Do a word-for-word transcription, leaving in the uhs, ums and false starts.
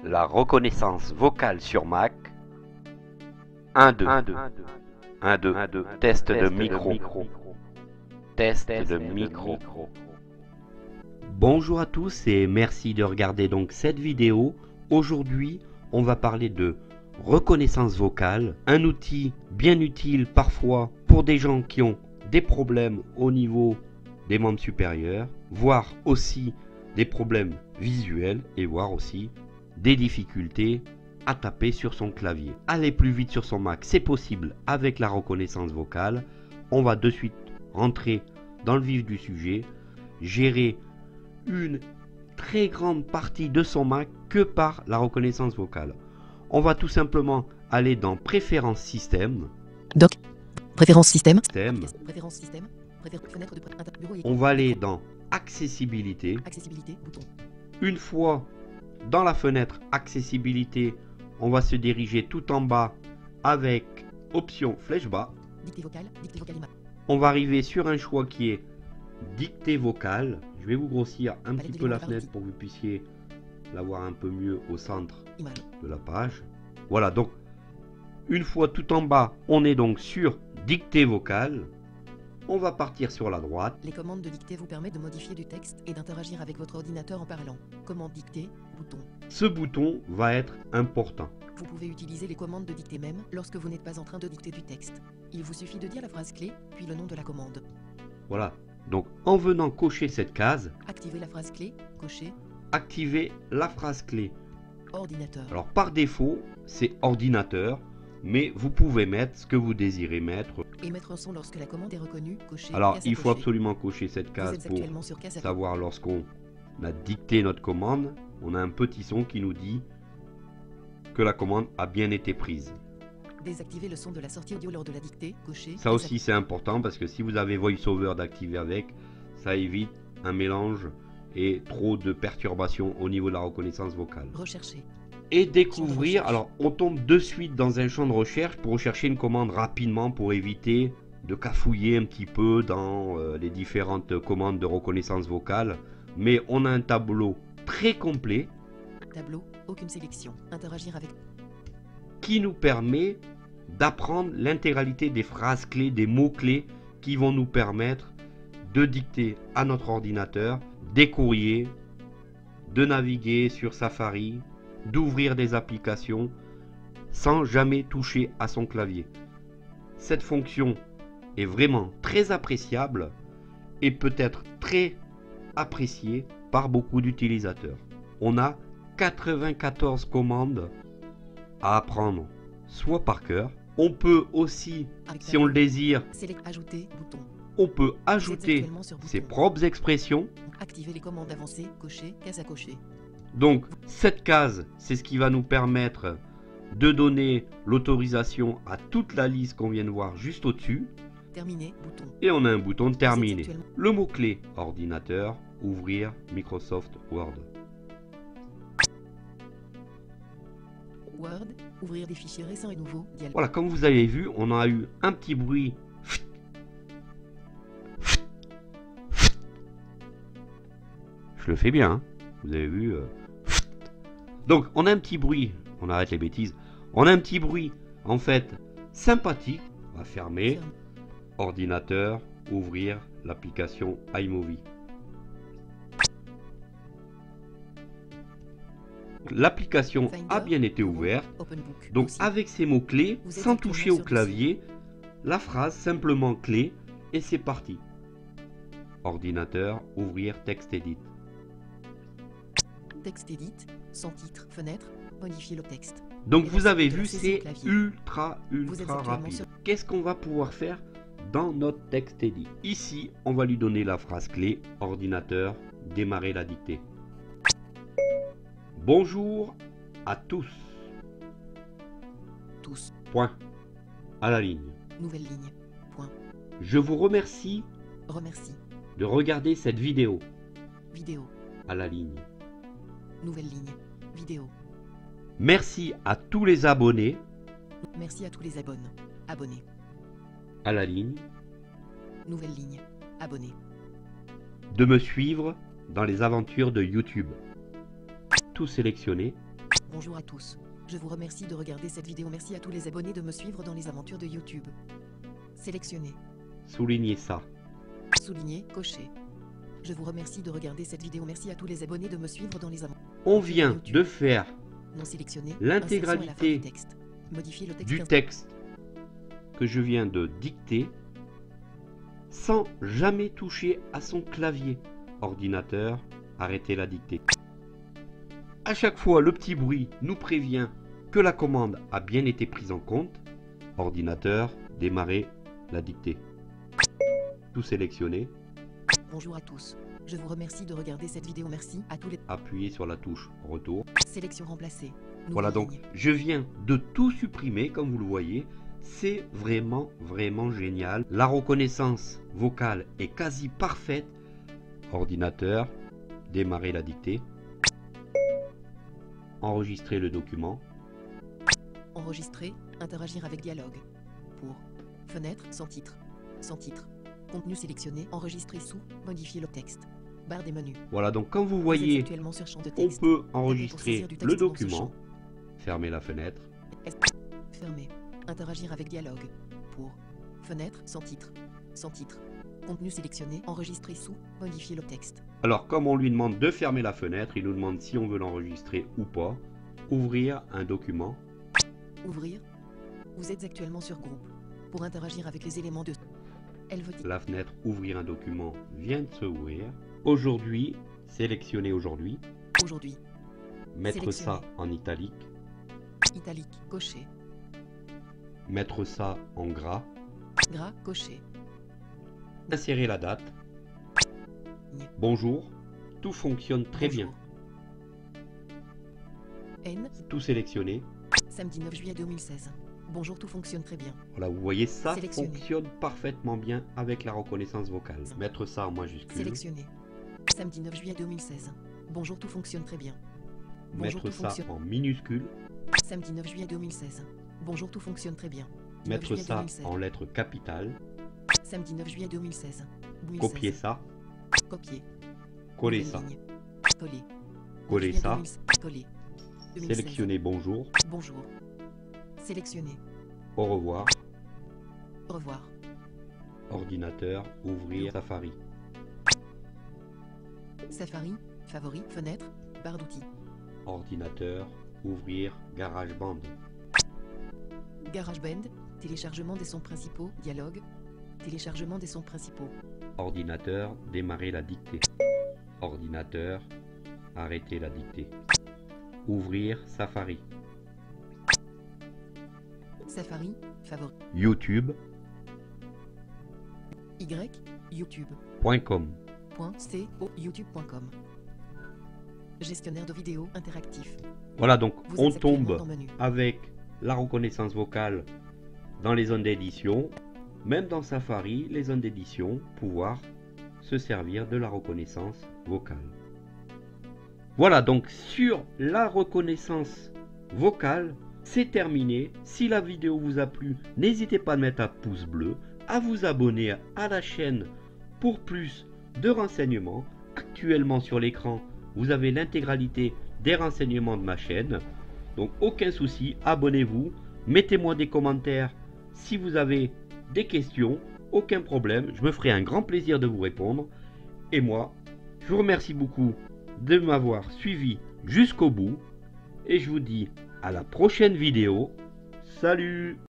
La reconnaissance vocale sur Mac. un, deux. un, deux. un, deux. un, deux. Test de micro. Test de micro. Bonjour à tous et merci de regarder donc cette vidéo. Aujourd'hui, on va parler de reconnaissance vocale, un outil bien utile parfois pour des gens qui ont des problèmes au niveau des membres supérieurs, voire aussi des problèmes visuels et voire aussi des difficultés à taper sur son clavier. Aller plus vite sur son Mac, c'est possible avec la reconnaissance vocale. On va de suite rentrer dans le vif du sujet, gérer une très grande partie de son Mac que par la reconnaissance vocale. On va tout simplement aller dans Préférences système. Doc. Préférences système. Système. Préférences système. Préfé- fenêtre de pré- inter- bureau et- On va aller dans Accessibilité. Accessibilité. Bouton. Une fois dans la fenêtre Accessibilité, on va se diriger tout en bas avec Option flèche bas. Dictée vocale. Dictée vocale image. On va arriver sur un choix qui est Dictée vocale. Je vais vous grossir un petit peu la fenêtre pour que vous puissiez la voir un peu mieux au centre Image. de la page. Voilà, donc une fois tout en bas, on est donc sur Dictée vocale. On va partir sur la droite. Les commandes de dictée vous permettent de modifier du texte et d'interagir avec votre ordinateur en parlant. Commande dictée. Bouton. Ce bouton va être important. Vous pouvez utiliser les commandes de dictée même lorsque vous n'êtes pas en train de dicter du texte. Il vous suffit de dire la phrase clé, puis le nom de la commande. Voilà, donc en venant cocher cette case, Activez la phrase clé. Cocher. activez la phrase clé. Ordinateur. Alors par défaut, c'est ordinateur, mais vous pouvez mettre ce que vous désirez mettre. Émettre un son lorsque la commande est reconnue. Cocher. Alors Case à il faut cocher. absolument cocher cette Vous case êtes pour actuellement sur case à savoir lorsqu'on a dicté notre commande, on a un petit son qui nous dit que la commande a bien été prise. Désactiver le son de la sortie audio lors de la dictée. Cocher. Ça aussi c'est important parce que si vous avez VoiceOver d'activer avec, ça évite un mélange et trop de perturbations au niveau de la reconnaissance vocale. Rechercher. Et découvrir, recherche. alors on tombe de suite dans un champ de recherche pour rechercher une commande rapidement pour éviter de cafouiller un petit peu dans euh, les différentes commandes de reconnaissance vocale. Mais on a un tableau très complet Tableau. Aucune sélection. Interagir avec. qui nous permet d'apprendre l'intégralité des phrases clés, des mots clés qui vont nous permettre de dicter à notre ordinateur des courriers, de naviguer sur Safari, d'ouvrir des applications sans jamais toucher à son clavier. Cette fonction est vraiment très appréciable et peut être très appréciée par beaucoup d'utilisateurs. On a quatre-vingt-quatorze commandes à apprendre, soit par cœur. On peut aussi, Avec si on le désire, Select. Ajouter. Bouton. on peut Vous êtes ajouter actuellement sur bouton. ses propres expressions. Activer les commandes avancées. Cocher. Case à cocher. Donc cette case, c'est ce qui va nous permettre de donner l'autorisation à toute la liste qu'on vient de voir juste au-dessus. Terminer. Bouton. Et on a un bouton de terminer. actuellement- Le mot-clé ordinateur, ouvrir Microsoft Word. Word. Ouvrir des fichiers récents et nouveaux. Dialogue. Voilà, comme vous avez vu, on a eu un petit bruit. Je le fais bien, hein. Vous avez vu. euh. Donc, on a un petit bruit. On arrête les bêtises. On a un petit bruit, en fait, sympathique. On va fermer. Ferme. Ordinateur, ouvrir l'application iMovie. L'application a bien été ouverte. Open book. Donc Aussi. avec ces mots-clés, Vous êtes sans actuellement toucher au sur clavier, la phrase simplement clé et c'est parti. Ordinateur, ouvrir texte edit. Texte edit. Sans titre. Fenêtre. Modifier le texte. Donc Et vous la avez suite de la vu, saisie c'est au clavier. ultra Vous êtes ultra actuellement rapide. sur- Qu'est-ce qu'on va pouvoir faire dans notre texte edit? Ici, on va lui donner la phrase clé, ordinateur, démarrer la dictée. Bonjour à tous. Tous. Point. À la ligne. Nouvelle ligne. Point. Je vous remercie Remercie. de regarder cette vidéo. Vidéo. À la ligne. Nouvelle ligne. Vidéo. Merci à tous les abonnés. Merci à tous les abonnés. Abonnés. À la ligne. Nouvelle ligne. Abonnés. De me suivre dans les aventures de YouTube. Tout sélectionné. Bonjour à tous. Je vous remercie de regarder cette vidéo. Merci à tous les abonnés de me suivre dans les aventures de YouTube. Sélectionnez. Soulignez ça. Souligner, cocher. Je vous remercie de regarder cette vidéo. Merci à tous les abonnés de me suivre dans les aventures. On vient de faire Non sélectionné. l'intégralité du texte. Modifier le texte. du texte que je viens de dicter sans jamais toucher à son clavier. Ordinateur, arrêtez la dictée. À chaque fois, le petit bruit nous prévient que la commande a bien été prise en compte. Ordinateur, démarrer la dictée. Tout sélectionné. Bonjour à tous. Je vous remercie de regarder cette vidéo. Merci à tous les... Appuyez sur la touche retour. Sélection remplacée. Nouvelle Voilà, donc ligne. je viens de tout supprimer comme vous le voyez. C'est vraiment vraiment génial. La reconnaissance vocale est quasi parfaite. Ordinateur, démarrer la dictée. Enregistrer le document. Enregistrer, interagir avec dialogue. Pour fenêtre sans titre. Sans titre. Contenu sélectionné, enregistrer sous, modifier le texte. Barre des menus. Voilà, donc comme vous Vous êtes voyez, actuellement sur champ de on texte. peut Tapez pour enregistrer saisir du texte le dans ce document. champ. Fermer la fenêtre. Fermé. Interagir avec dialogue. Pour fenêtre sans titre. Sans titre. Contenu sélectionné, enregistrer sous, modifier le texte. Alors comme on lui demande de fermer la fenêtre, il nous demande si on veut l'enregistrer ou pas. Ouvrir un document. Ouvrir. Vous êtes actuellement sur groupe. Pour interagir avec les éléments de... Elle veut dire... La fenêtre ouvrir un document vient de s'ouvrir. Aujourd'hui, sélectionner aujourd'hui. Aujourd'hui. Mettre Sélectionner. ça en italique. Italique, coché. Mettre ça en gras. Gras, coché. Insérer la date. Nye. Bonjour. Tout fonctionne très Bonjour. bien. N. Tout sélectionné. Samedi neuf juillet deux mille seize. Bonjour, tout fonctionne très bien. Voilà, vous voyez, ça Sélectionner. fonctionne parfaitement bien avec la reconnaissance vocale. Mettre ça en majuscule. Sélectionné. Samedi neuf juillet deux mille seize. Bonjour, tout fonctionne très bien. Bonjour, Mettre tout ça fonctionne. en minuscule. Samedi neuf juillet deux mille seize. Bonjour, tout fonctionne très bien. neuf Mettre juillet ça deux mille seize. en lettres capitales. Samedi neuf juillet deux mille seize. Copier ça. Copier. Coller Nouvelle ça. ligne. Coller. Coller neuf juillet ça. deux mille seize. Coller. deux mille seize. Sélectionner bonjour. Bonjour. Sélectionner. Au revoir. Au revoir. Ordinateur. Ouvrir Safari. Safari. Favori. Fenêtre. Barre d'outils. Ordinateur. Ouvrir GarageBand. GarageBand. Téléchargement des sons principaux. Dialogue. Téléchargement des sons principaux. Ordinateur. Démarrer la dictée. Ordinateur. Arrêter la dictée. Ouvrir Safari. Safari. Favori. YouTube Y. YouTube. point com. Co youtube point com. Gestionnaire de vidéos interactif. Voilà, donc Vous on êtes actuellement tombe dans menu. avec la reconnaissance vocale dans les zones d'édition. Même dans Safari, les zones d'édition, pouvoir se servir de la reconnaissance vocale. Voilà, donc sur la reconnaissance vocale, c'est terminé. Si la vidéo vous a plu, n'hésitez pas à mettre un pouce bleu, à vous abonner à la chaîne pour plus de renseignements. Actuellement sur l'écran, vous avez l'intégralité des renseignements de ma chaîne. Donc aucun souci, abonnez-vous, mettez-moi des commentaires si vous avez des questions, aucun problème, je me ferai un grand plaisir de vous répondre. Et moi, je vous remercie beaucoup de m'avoir suivi jusqu'au bout et je vous dis à la prochaine vidéo. Salut!